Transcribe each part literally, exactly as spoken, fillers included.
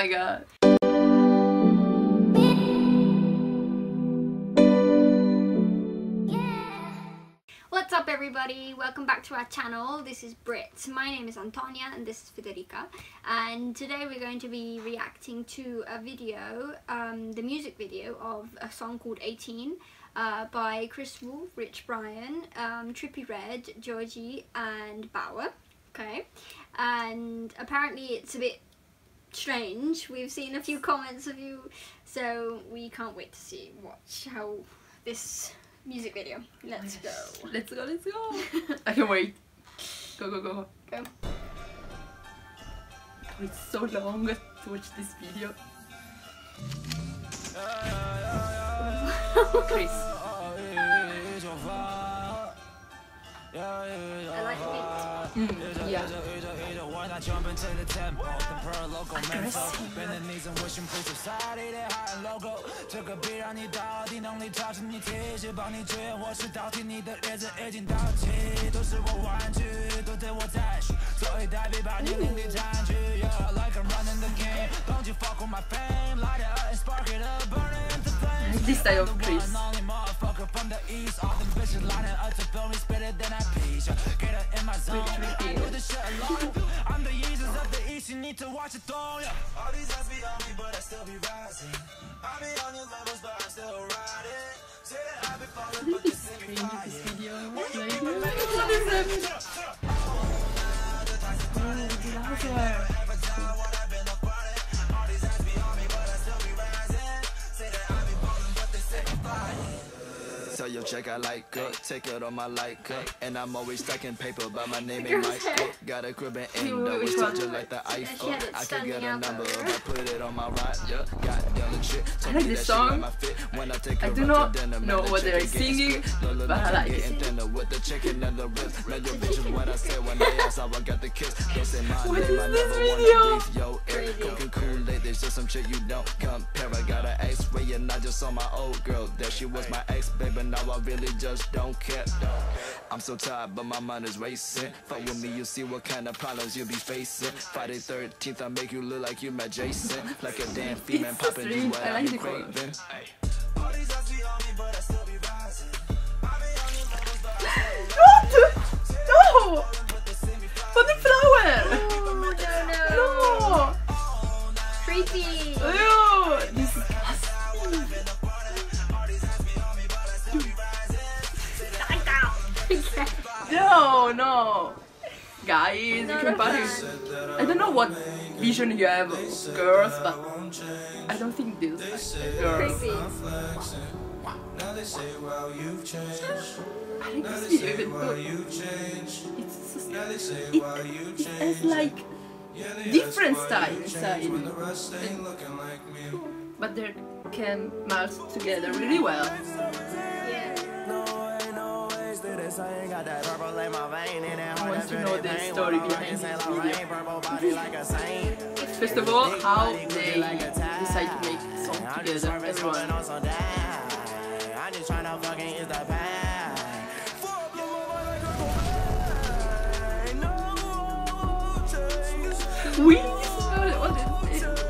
my god. What's up everybody, welcome back to our channel. This is Brits. My name is Antonia and this is Federica, and today we're going to be reacting to a video, um, the music video of a song called eighteen uh, by Kris, Rich Brian, um, Trippie Red, Joji and Baauer. Okay, and apparently it's a bit strange. We've seen a few comments of you, so we can't wait to see watch how this music video. Let's yes. go. Let's go, let's go. I can wait. Go, go, go. Go. Oh, it's so long to watch this video. Kris. I like the beat. Mm, yeah. This style of Kris. I'm the Jesus of the East, you need to watch it though. All these eyes be on me, but I still be rising. I be on your levels, but I'm still riding. Say that I be falling, but this ain't flying. What is that? Tell your check I like her, take it on my like her, and I'm always stacking paper by my name in my coat. Got a crib and end up with touch it like the Eiffel. I can get a number if I put it on my ride. Yeah, got down shit. I like this song. When I take I do not know what they're singing, but I like it. With the chicken and the ribs, now your bitch is what I say when they ask how I got the kiss. Don't say my What name, is I this never video? wanna breathe. Yo, air, cooking Kool-Aid, there's just some shit you don't compare. I got an X-ray and I just saw my old girl there. She was my ex, baby. Now I really just don't care. I'm so tired, but my mind is racing. Fuck with me, you see what kind of problems you be facing. Friday thirteenth, I make you look like you met Jason. Like a damn female It's so popping strange. what I like I'm the craving. What? No! For the flower! Oh, no, no. No! Creepy. Oh, this is No, no. Guys, you can party. I don't know what vision you have of girls, but I don't think this girls. Creepy. I like this video even though it's just, it, it has like different style inside, but they can melt together really well. Yeah. I want to know the story behind this video. First of all, how they decide to make a song together, everyone. We what is it?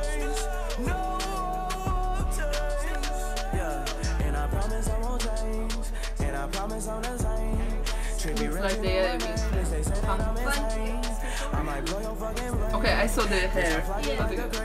Looks like they are having fun. Okay, I saw the hair. Yeah.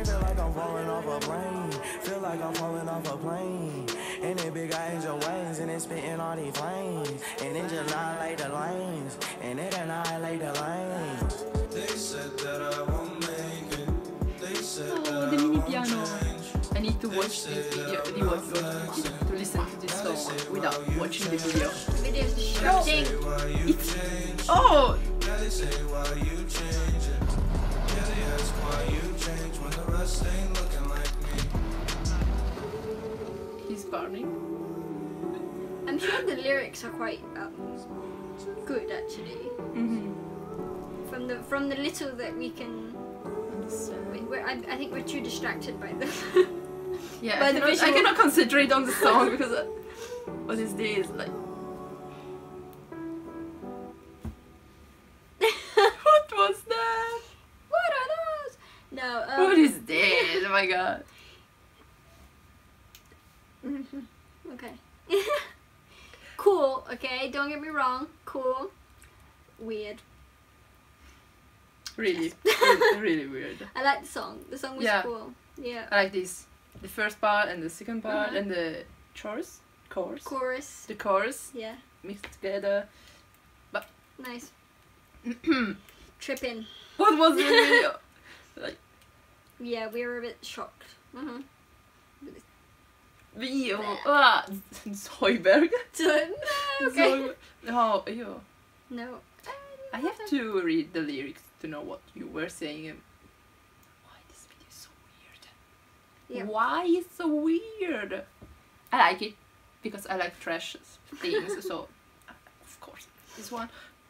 Feel like I'm falling off a plane. And it big eyes your wings and it's spitting all these flames. And it just annihilate the lanes. And it annihilate the lanes. They said that I won't make it. They said Oh, the mini piano. I need to watch this video, rewatch this video, to listen to this song without watching the video. The video is distracting. It's oh. He's burning. I'm sure the lyrics are quite um, good actually. Mm-hmm. From the from the little that we can, we, we're, I, I think we're too distracted by the. Yeah, by I the cannot, I visual. cannot concentrate on the song because uh, what is this like? What was that? What are those? No. Um, What is this? my god. Okay. Cool, okay, don't get me wrong. Cool. Weird. Really, really, really weird. I like the song. The song was Yeah. cool. Yeah. I like this. The first part and the second part Uh-huh. and the chorus. Chorus. Chorus. The chorus Yeah. mixed together. Nice. Tripping. What was the video? Like, Yeah, we were a bit shocked. Mm-hmm. video. Ah, Zoidberg. Okay. Zoidberg. Oh, ew. No. I have to read the lyrics to know what you were saying. And why this video is so weird? Yeah. Why it's so weird? I like it because I like trash things. So, of course, this one.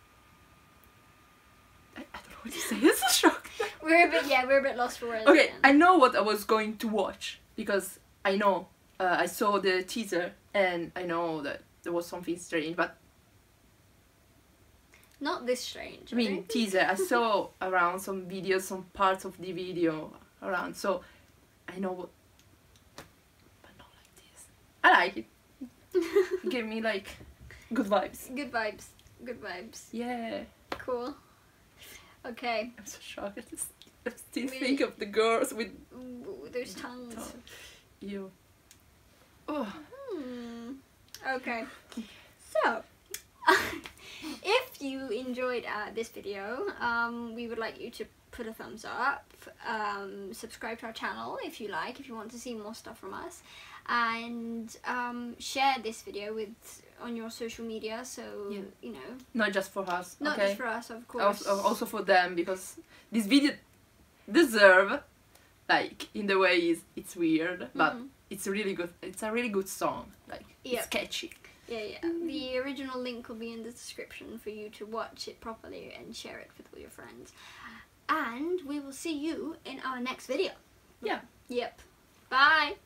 I, I don't know what to say. It's a shock. We're a bit, yeah, we're a bit lost for words. Okay, again. I know what I was going to watch because I know uh, I saw the teaser and I know that there was something strange, but Not this strange. I mean don't think. teaser. I saw around some videos, some parts of the video around, so I know what, but not like this. I like it. Give me like good vibes. Good vibes. Good vibes. Yeah. Cool. Okay. I'm so shocked. I just I still Really? think of the girls with Ooh, those tongues. tongue. You. Oh. Hmm. Okay. So, if you enjoyed uh, this video, um, we would like you to put a thumbs up, um, subscribe to our channel if you like, if you want to see more stuff from us, and um, share this video with on your social media. So Yeah. you know, Not just for us. not okay. just for us, of course. Also, also for them, because this video deserve, like, in the way is it's weird, but Mhm. it's really good. It's a really good song. Like, it's Yep. catchy. Yeah, yeah. The original link will be in the description for you to watch it properly and share it with all your friends. And we will see you in our next video. Yeah. Yep. Bye.